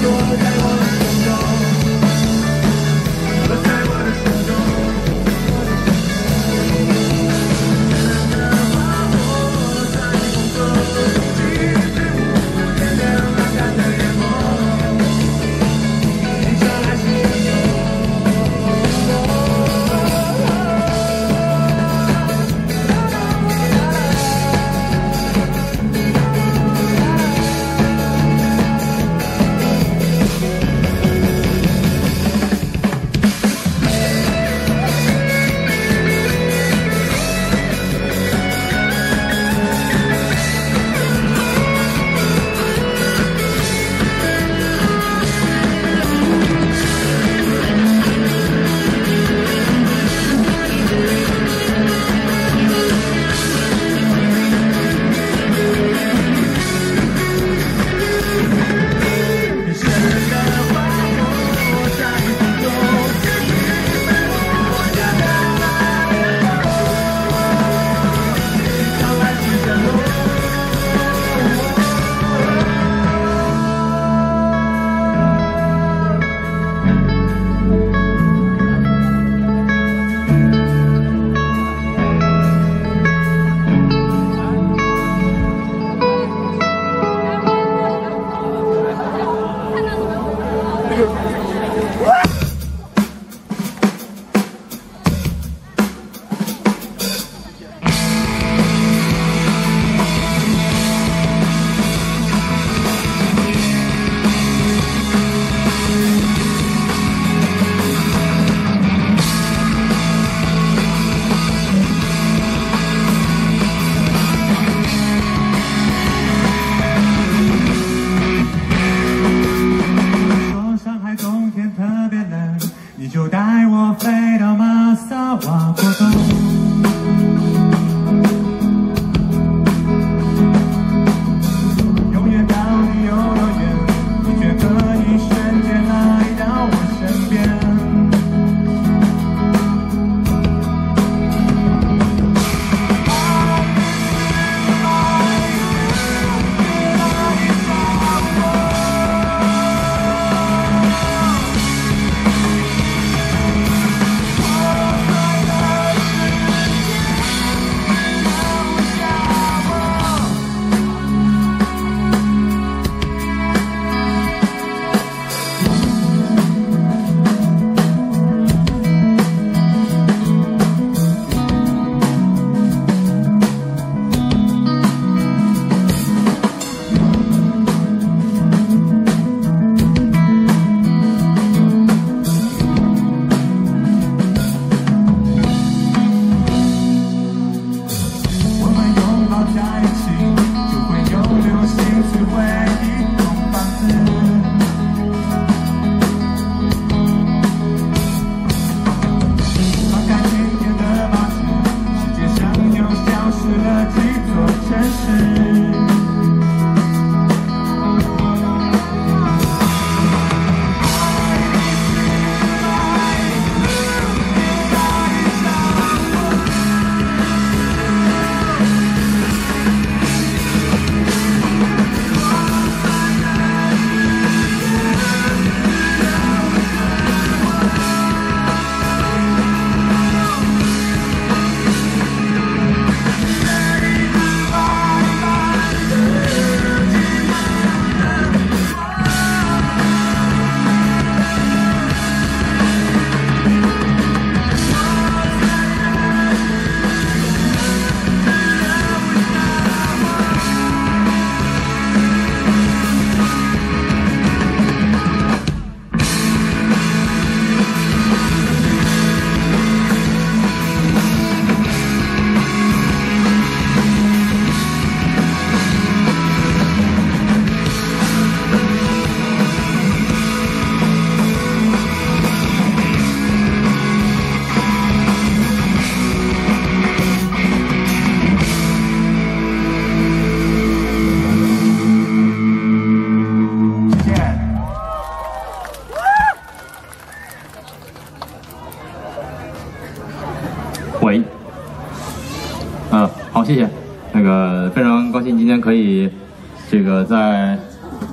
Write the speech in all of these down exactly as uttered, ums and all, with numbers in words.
谢谢，那个非常高兴今天可以这个在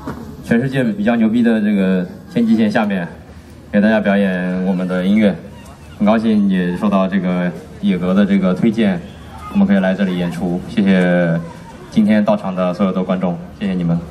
全世界比较牛逼的这个天际线下面，给大家表演我们的音乐。很高兴也受到这个野格的这个推荐，我们可以来这里演出。谢谢今天到场的所有的观众，谢谢你们。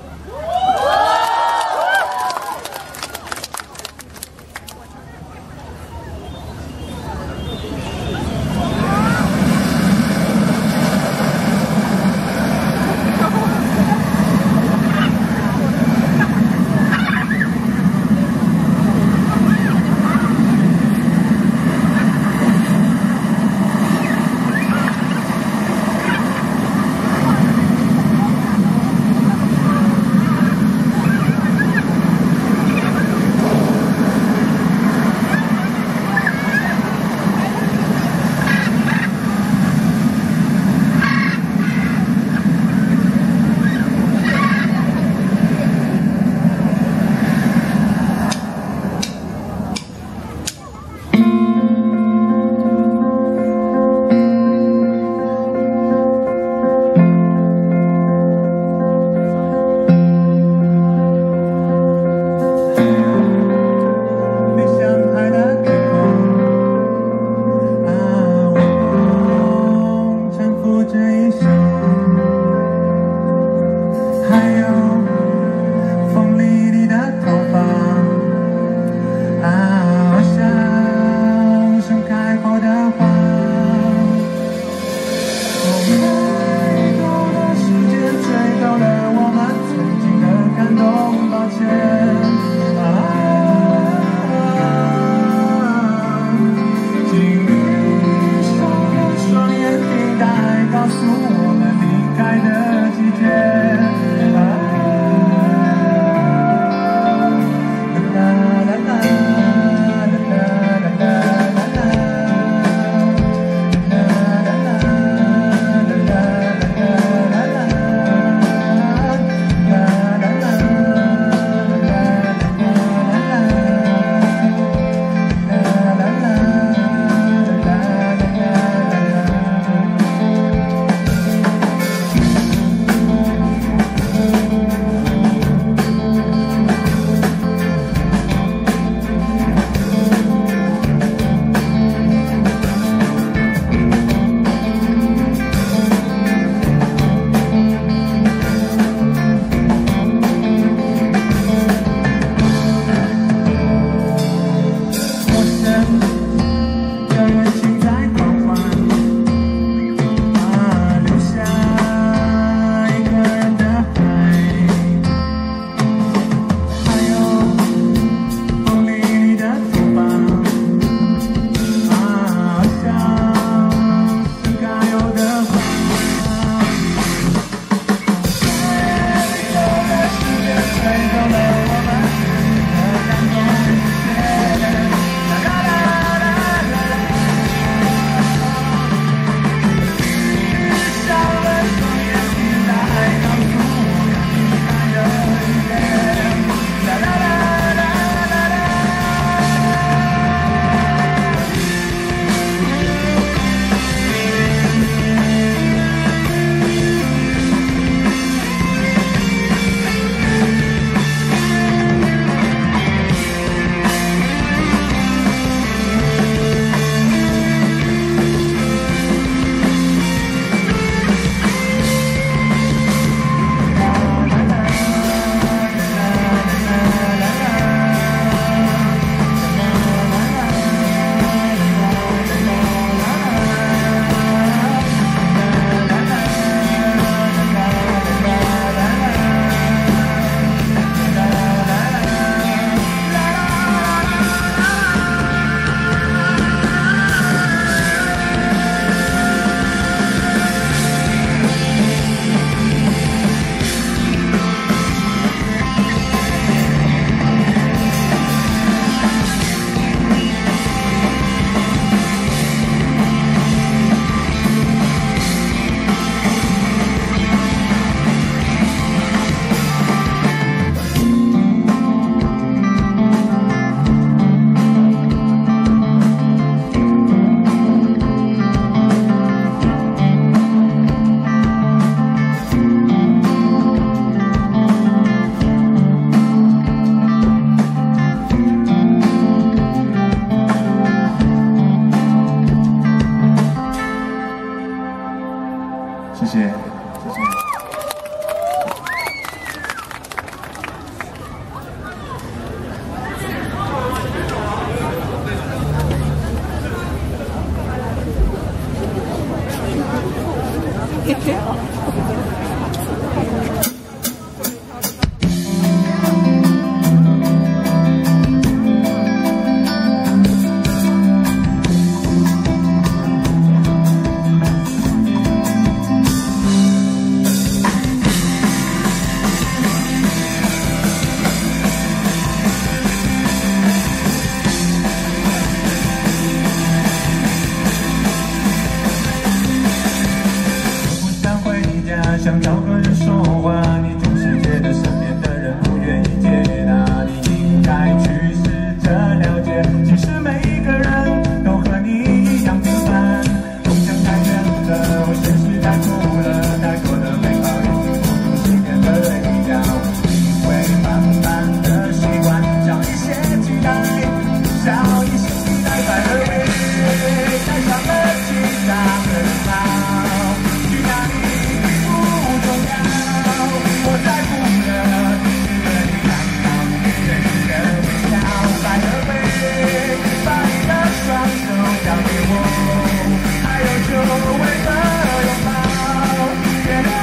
想找个人说话，你总是觉得身边的人不愿意接纳，你应该去试着了解，其实每一个人都和你一样平凡，梦想太远了，现实太苦了，太多的美好已经付诸时间的累掉，你会慢慢的习惯，少一些期待，少一些期待，反而为带上了其他的人好，去哪里不重要，我在乎的是和你看到真实的微笑，反而为把你的双手交给我，还有久违的拥抱，别让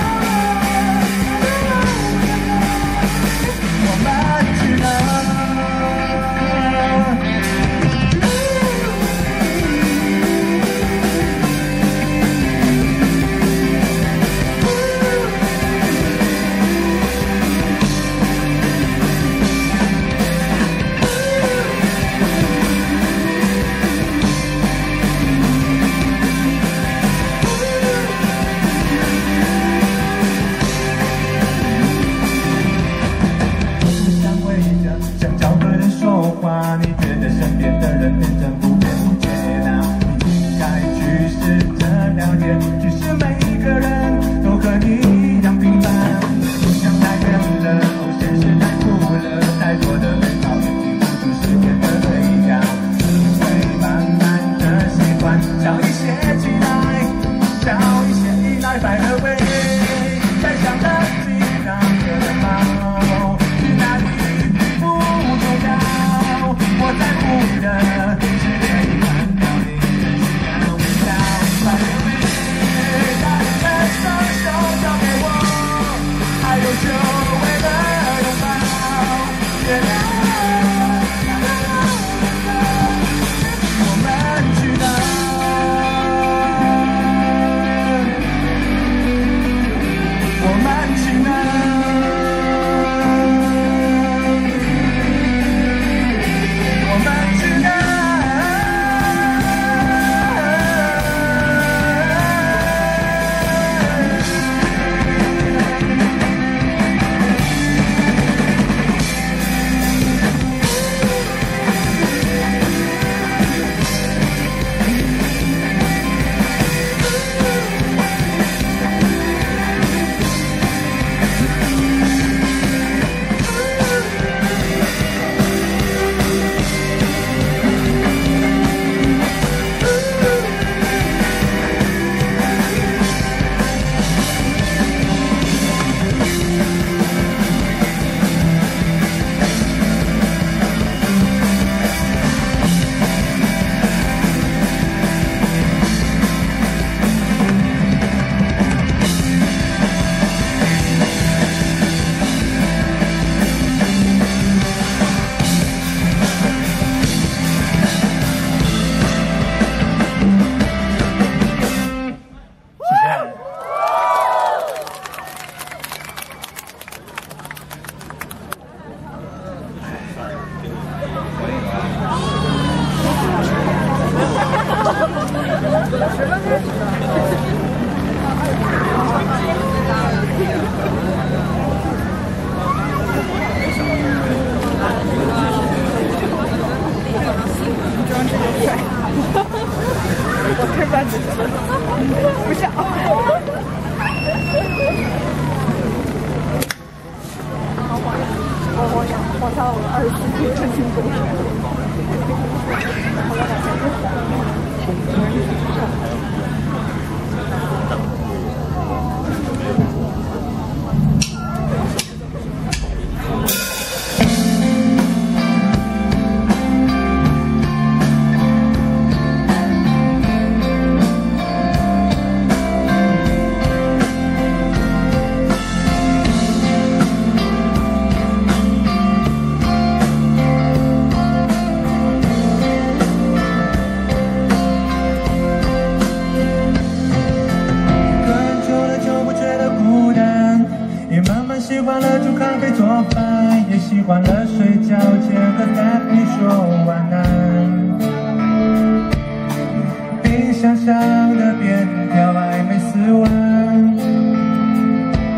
我们去哪？想找个人说话，你觉得身边的人变成不愿意接纳，你应该去试着了解，其实每一个人都和你一样平凡，梦想太远了，现实太苦了，太多的美好已经付诸时间的累掉，你会慢慢的习惯，少一些期待，少一些依赖，反而会带上了其他的人好，去哪里我在乎的是可以看到你真实的微笑，把眼泪把你的双手交给我，还有久违的拥抱，别让我们去哪？我们去哪？ 不是。我我想我上了二十四天真心公园。后来两天就红了。习惯了煮咖啡做饭，也习惯了睡觉前和 Happy 说晚安。冰箱上的便条暧昧死亡，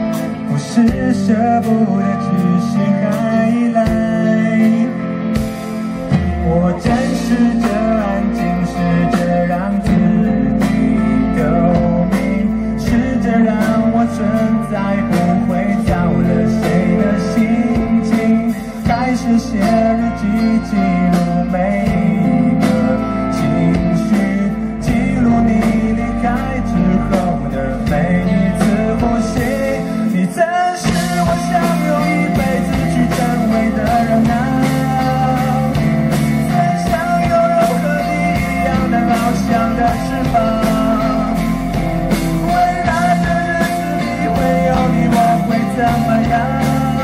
始写日记，记录每一个情绪，记录你离开之后的每一次呼吸。你曾是我想用一辈子去珍贵的人啊，曾想拥有和你一样的翱翔的翅膀。未来的日子里会有你，我会怎么样？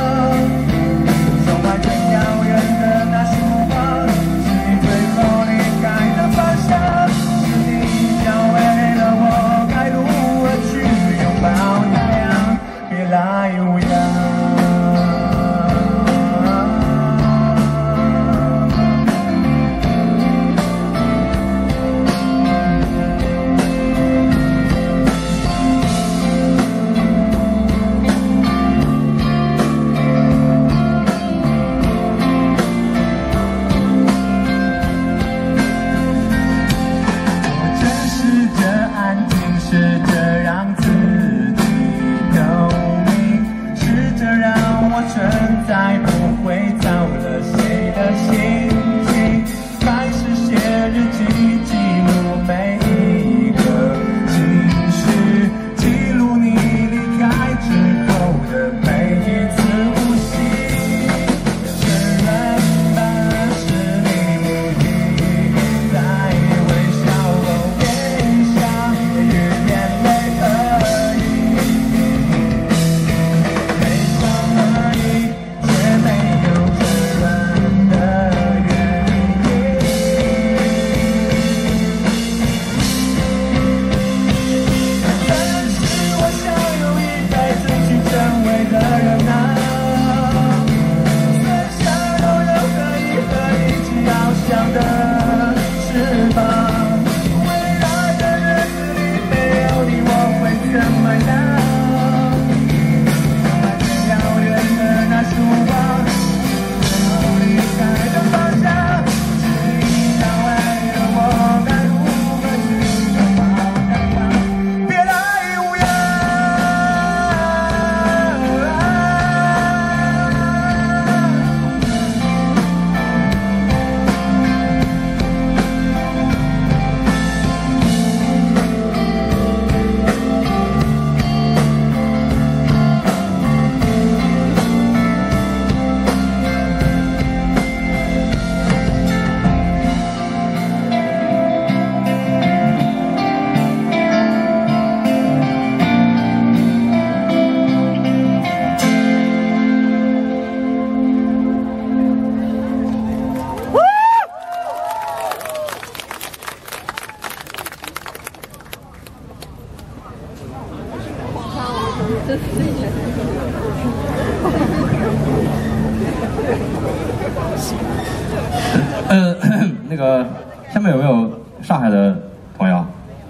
呃，那个下面有没有上海的朋友？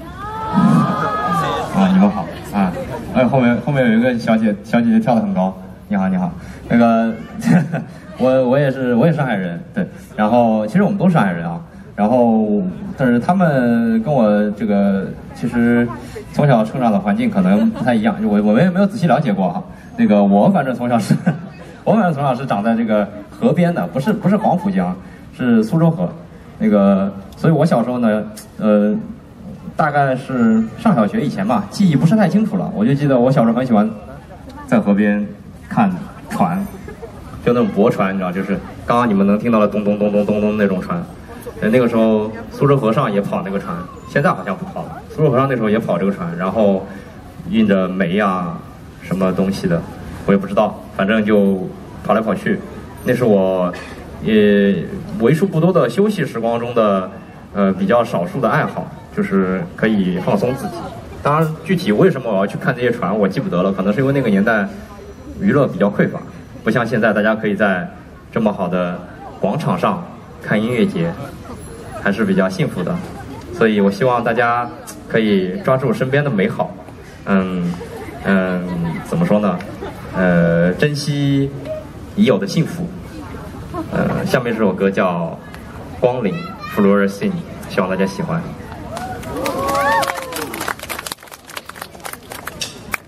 啊，你们好啊！哎，后面后面有一个小姐，小姐姐跳得很高。你好，你好。那个我我也是我也是上海人，对。然后其实我们都是上海人啊。然后但是他们跟我这个其实从小成长的环境可能不太一样，我我们也没有仔细了解过啊。那个我反正从小是，我反正从小是长在这个河边的，不是不是黄浦江，是苏州河。那个，所以我小时候呢，呃，大概是上小学以前吧，记忆不是太清楚了。我就记得我小时候很喜欢在河边看船，就那种驳船，你知道，就是刚刚你们能听到的咚咚咚咚咚咚那种船。呃，那个时候苏州河上也跑那个船，现在好像不跑了。苏州河上那时候也跑这个船，然后运着煤啊什么东西的，我也不知道，反正就跑来跑去。那是我也为数不多的休息时光中的呃比较少数的爱好，就是可以放松自己。当然，具体为什么我要去看这些船，我记不得了，可能是因为那个年代娱乐比较匮乏，不像现在大家可以在这么好的广场上看音乐节，还是比较幸福的。所以我希望大家可以抓住身边的美好，嗯嗯，怎么说呢？呃，珍惜已有的幸福。呃，下面这首歌叫《光临》（Fluorescing），希望大家喜欢。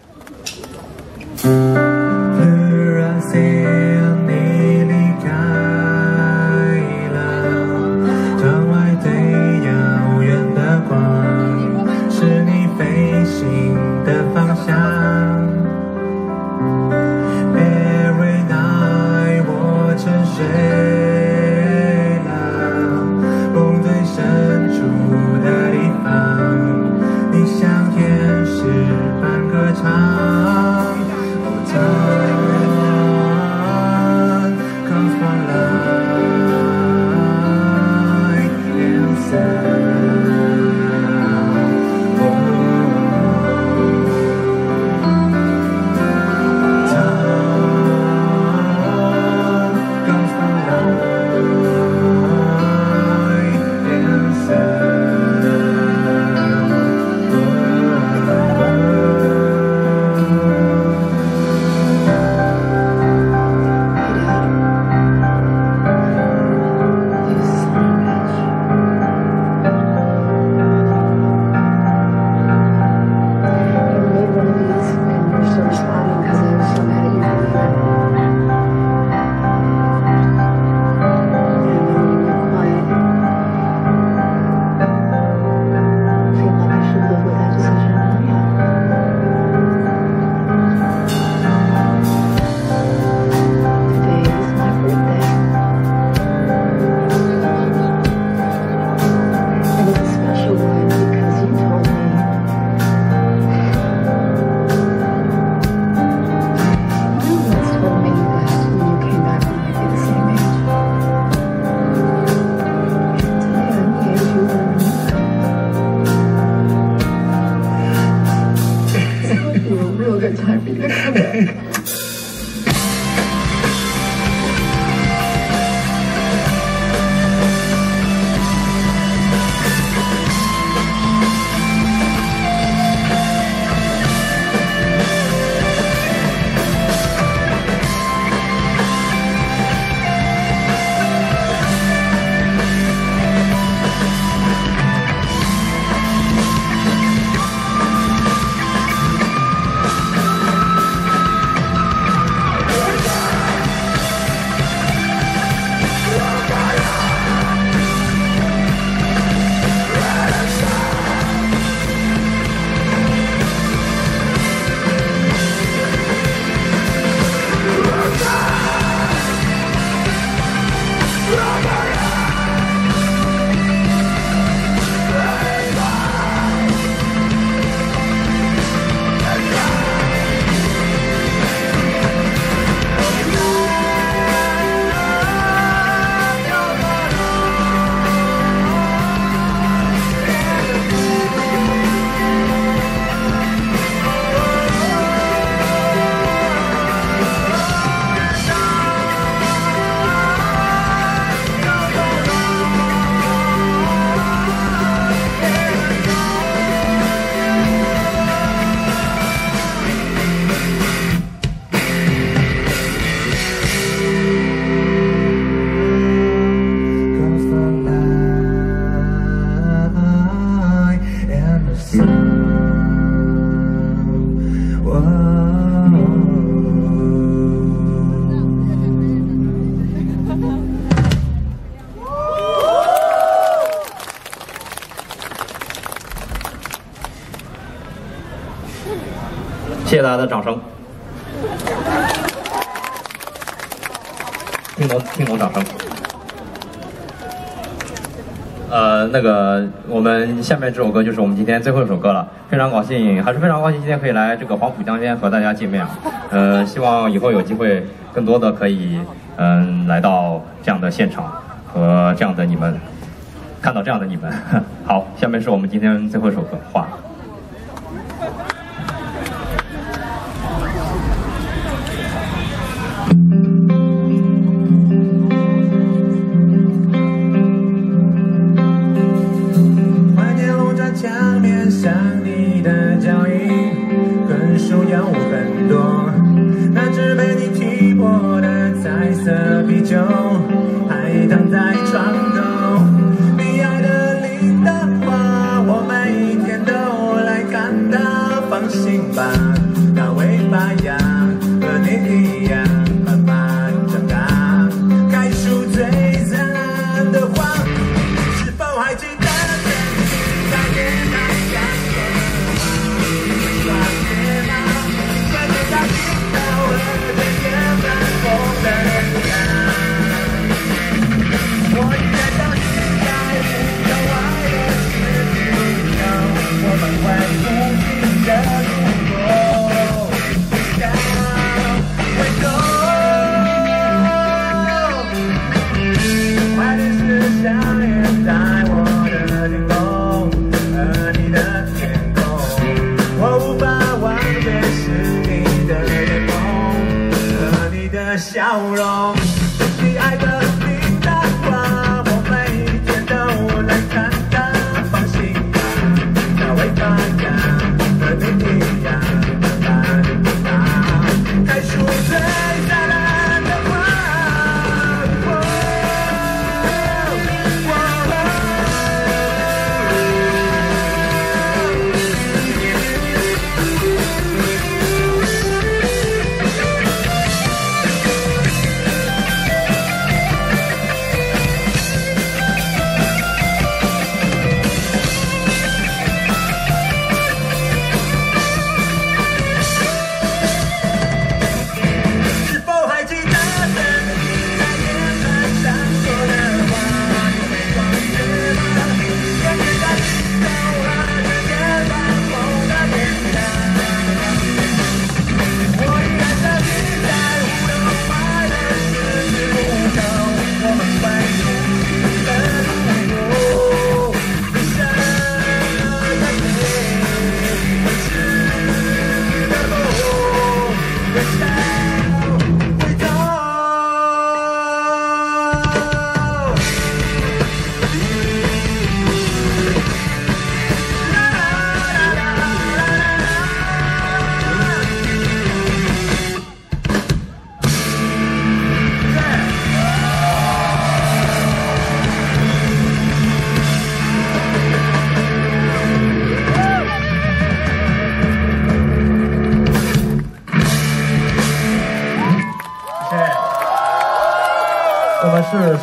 Fluorescing，你离开了，梦最深处的地方，你像天使般歌唱。Oh, time comes from light and sound. Oh, time comes from light and sound. Real good time for you to come back. 谢谢大家的掌声，听懂听懂掌声。呃，那个，我们下面这首歌就是我们今天最后一首歌了，非常高兴，还是非常高兴今天可以来这个黄浦江边和大家见面啊。呃，希望以后有机会更多的可以嗯、呃、来到这样的现场和这样的你们，看到这样的你们。好，下面是我们今天最后一首歌，画。 江面上你的脚印跟树有很多，那只被你踢破的彩色啤酒还躺在床头，你爱的林的花我每天都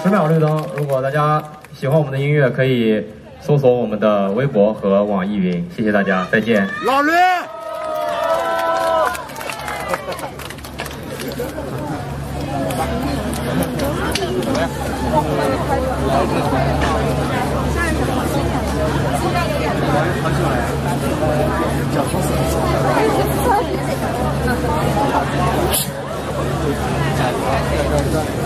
十秒绿灯。如果大家喜欢我们的音乐，可以搜索我们的微博和网易云。谢谢大家，再见。 老驴。 嗯。